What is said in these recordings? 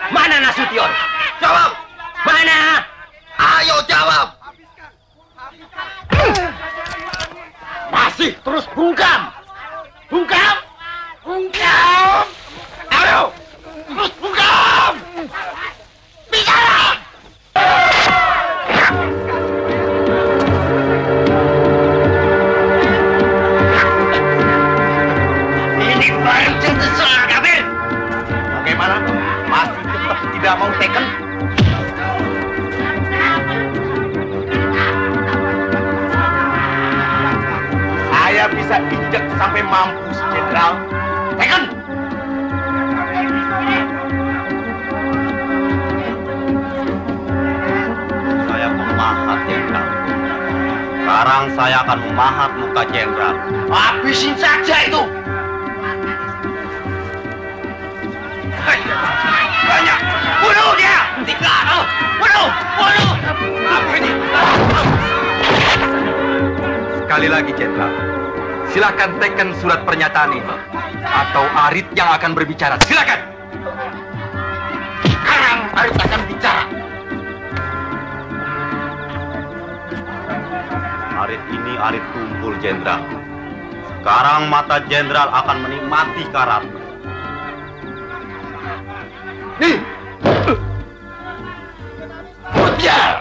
Mana Nasution? Jawab! Mana? Ayo jawab! Masih terus bungkam! Bungkam! Bungkam! Ayo! Terus bungkam! Bicara! Ini pancing terserah, Gavin! Bagaimana? Masih tetap tidak mau teken? Saya bisa injek sampai mampus, Jenderal. Teken! Saya memahat, Jenderal. Sekarang saya akan memahat muka Jenderal. Habisin saja itu! Banyak! Bunuh dia! Tiga! Bunuh! Bunuh! Apa ini? Sekali lagi, Jenderal. Silakan teken surat pernyataan ini. Atau Arit yang akan berbicara. Silakan! Sekarang Arit akan bicara. Arit ini Arit tumpul, Jenderal. Sekarang mata Jenderal akan menikmati karat. Nih! Biar!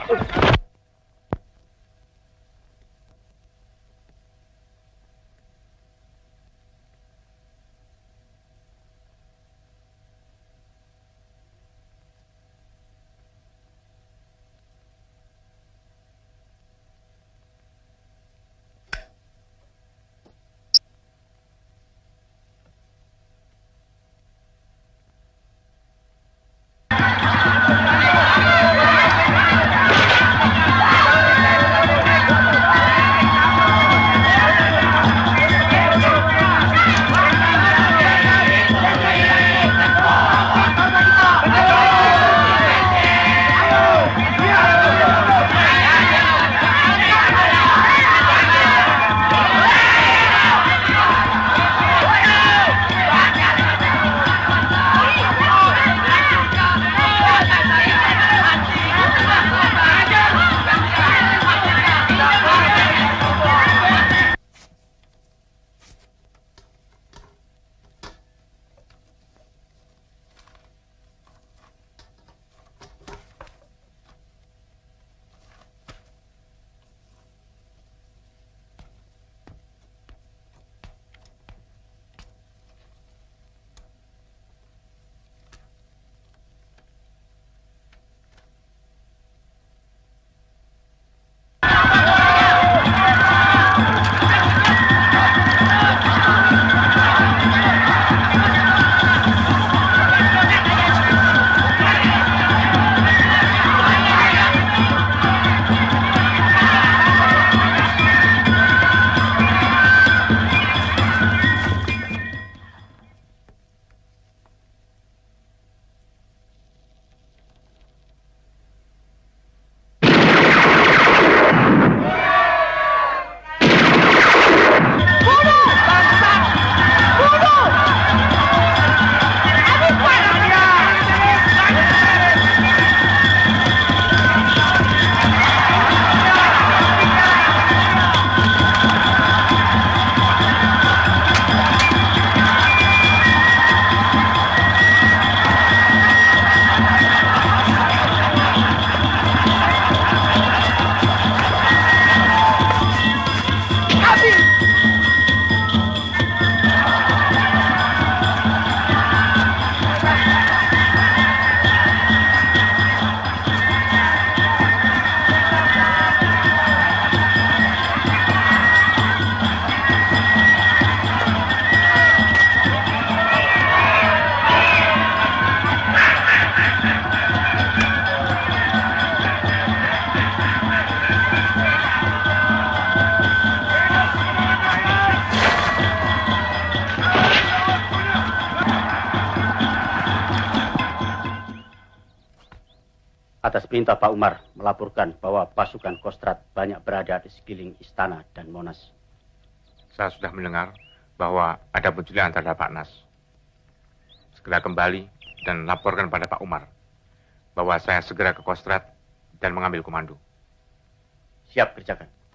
Atas perintah Pak Umar melaporkan bahwa pasukan Kostrad banyak berada di sekeliling istana dan Monas. Saya sudah mendengar bahwa ada penculikan terhadap Pak Nas. Segera kembali dan laporkan pada Pak Umar. bahwa saya segera ke Kostrad dan mengambil komando. Siap kerjakan.